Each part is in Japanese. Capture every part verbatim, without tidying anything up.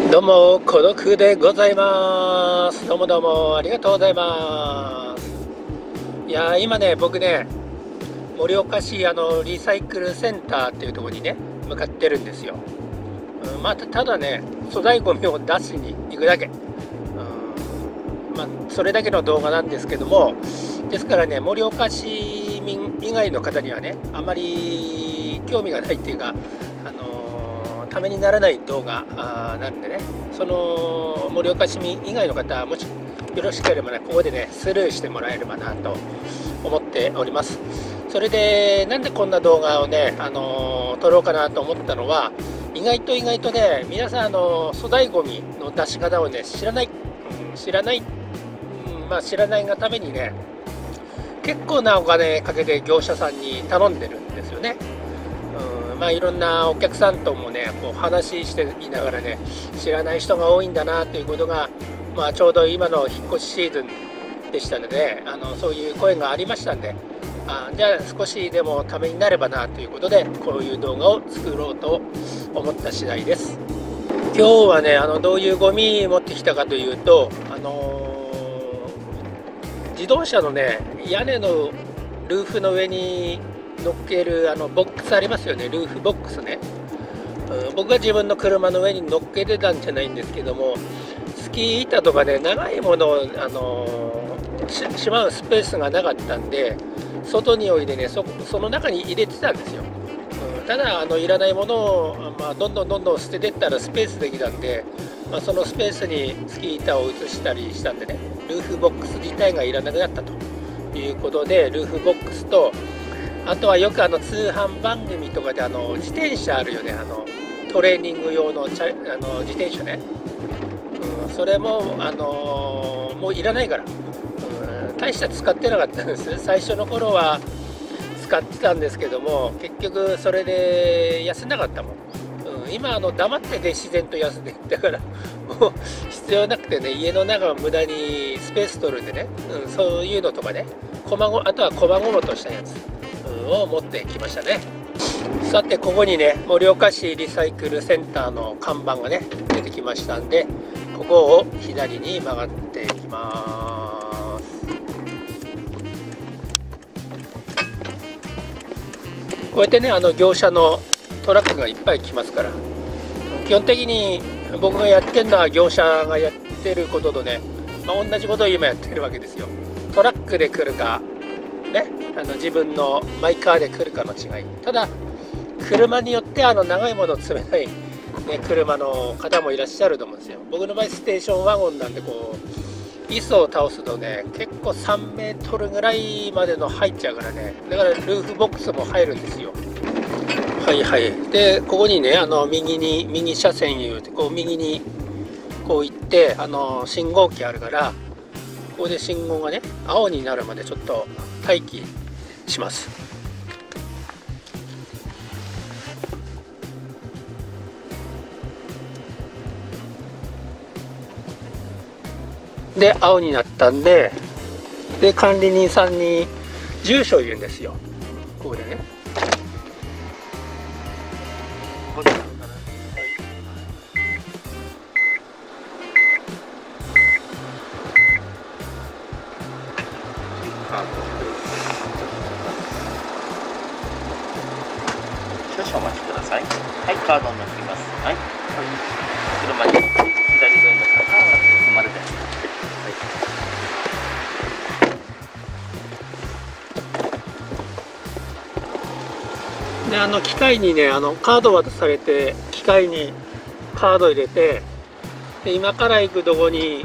どうも、孤独でございます。どうもどうもありがとうございます。いやー、今ね、僕ね、盛岡市あのリサイクルセンターっていうところにね、向かってるんですよ。うん、まあ、たただね、粗大ごみを出しに行くだけ。うん、まあ、それだけの動画なんですけども、ですからね、盛岡市民以外の方にはね、あまり興味がないっていうか、あのーためにならない動画なんでね、その盛岡市民以外の方はもしよろしければね、ここでねスルーしてもらえればなと思っております。それでなんでこんな動画をね、あの撮ろうかなと思ったのは、意外と意外とね、皆さんあの粗大ごみの出し方をね知らない、うん、知らない、うん、まあ知らないがためにね、結構なお金かけて業者さんに頼んでるんですよね。うん、まあいろんなお客さんともねこう話していながらね、知らない人が多いんだなということが、まあ、ちょうど今の引っ越しシーズンでしたので、あのそういう声がありましたんで、あじゃあ少しでもためになればなということで、こういう動画を作ろうと思った次第です。今日はね、あのどういうゴミ持ってきたかというと、あのー自動車のね屋根のルーフの上に乗っけるあのボックスありますよね、ルーフボックスね。うん、僕が自分の車の上に乗っけてたんじゃないんですけども、スキー板とかね、長いものを、あのーし、しまうスペースがなかったんで、外においでね、そ、その中に入れてたんですよ。うん、ただあの、いらないものを、まあ、どんどんどんどん捨ててったらスペースできたんで、まあ、そのスペースにスキー板を移したりしたんでね、ルーフボックス自体がいらなくなったということで、ルーフボックスと、あとはよくあの通販番組とかであの自転車あるよね、あのトレーニング用のチャあの自転車ね、うん、それも、あのーもういらないから、うん、大した使ってなかったんです。最初の頃は使ってたんですけども、結局それで痩せなかったもん。うん、今あの黙ってて自然と痩せてだからもう必要なくてね、家の中は無駄にスペース取るんでね、うん、そういうのとかね、こまごあとはこまごまとしたやつを持ってきましたね。さて、ここにね盛岡市リサイクルセンターの看板がね出てきましたんで、ここを左に曲がっていきます。こうやってね、あの業者のトラックがいっぱい来ますから、基本的に僕がやってるのは業者がやってることとね、まあ、同じことを今やってるわけですよ。トラックで来るかね、あの自分のマイカーで来るかの違い。ただ車によってあの長いものを積めない、ね、車の方もいらっしゃると思うんですよ。僕の場合ステーションワゴンなんで、こう椅子を倒すとね結構さんメートルぐらいまでの入っちゃうからね、だからルーフボックスも入るんですよ。はいはい。でここにね、あの右に右車線言うて、こう右にこう行って、あの信号機あるから、ここで信号がね青になるまでちょっと待機します。で青になったんで、で管理人さんに住所を言うんですよ。ここでね、 少々お待ちください。はい、カードになっています。はい。車に左上の方が丸です。 であの機械にね、あのカード渡されて、機械にカード入れて、で今から行くとこに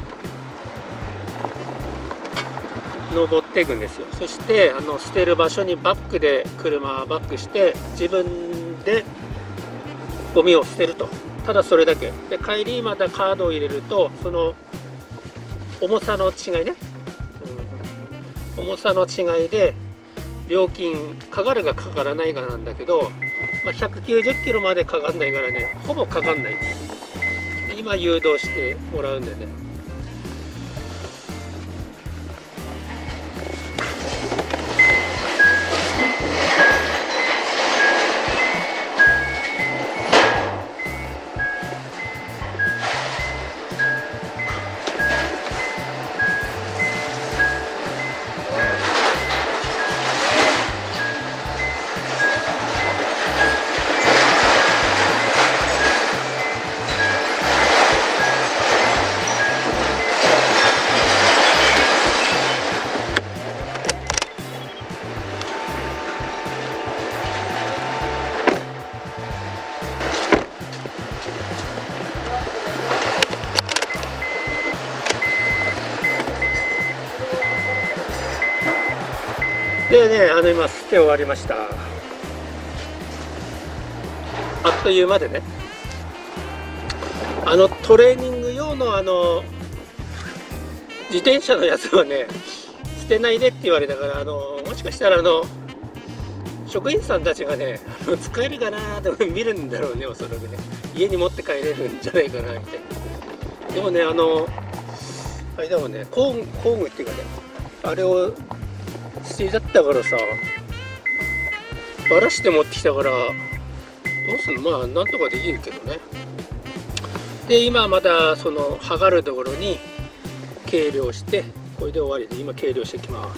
登っていくんですよ。そしてあの捨てる場所にバックで車バックして自分でゴミを捨てると。ただそれだけで、帰りまたカードを入れると、その重さの違いね、うん、重さの違いで料金かかるかかからないかなんだけど、まあ、ひゃくきゅうじゅっキロまでかかんないからね、ほぼかかんないです。今誘導してもらうんでね、 でね、あの今捨て終わりました。あっという間でね、あのトレーニング用のあの自転車のやつはね、捨てないでって言われたから、あのもしかしたらあの職員さんたちがね、使えるかなーって見るんだろうね、おそらくね。家に持って帰れるんじゃないかなみたいな。でもね、あのあれだもんね、工具工具っていうかね、あれを捨てちゃったからさ、ばらして持ってきたから、どうすんの、まあなんとかできるけどね。で今またその剥がるところに計量して、これで終わりで、今計量していきます。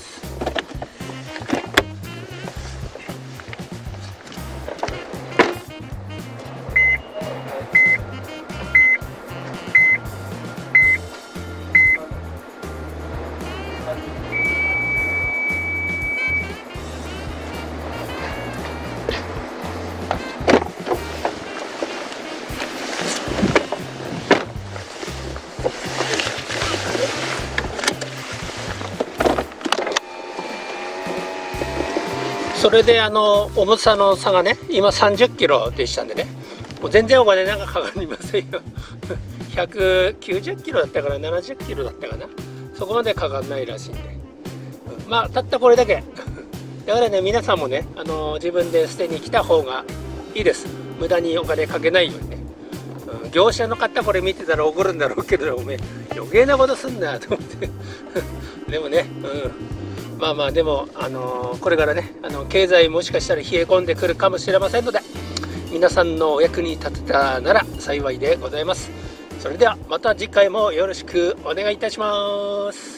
それであの重さの差がね、今さんじゅっキロでしたんでね、もう全然お金なんかかかりませんよ。ひゃくきゅうじゅっキロだったからななじゅっキロだったかな、そこまでかかんないらしいんで、まあたったこれだけ。だからね、皆さんもね、あの自分で捨てに来た方がいいです。無駄にお金かけないようにね。うん、業者の方これ見てたら怒るんだろうけど、おめえ余計なことすんなと思ってでもね、うん、まあまあでも、あのー、これからね、あの経済もしかしたら冷え込んでくるかもしれませんので、皆さんのお役に立てたなら幸いでございます。それではまた次回もよろしくお願いいたします。